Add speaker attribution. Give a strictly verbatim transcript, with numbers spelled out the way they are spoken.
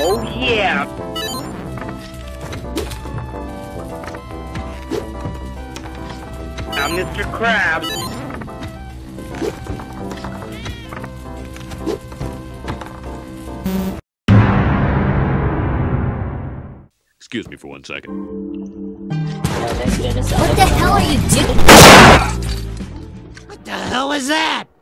Speaker 1: Oh yeah! I'm Mister Krabs.
Speaker 2: Excuse me for one second.
Speaker 3: What the hell are you doing?
Speaker 4: What the hell was that?